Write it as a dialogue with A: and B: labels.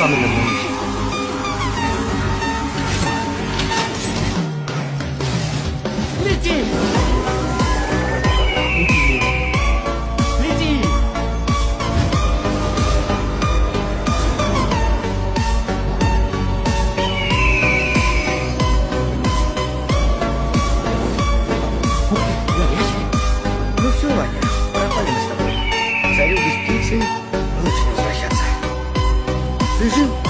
A: каменном наличии.
B: Лети! Лети!
A: Ну все, Ваня, пропали мы с тобой. Царю без птицы лучше не возвращаться. Ты жил?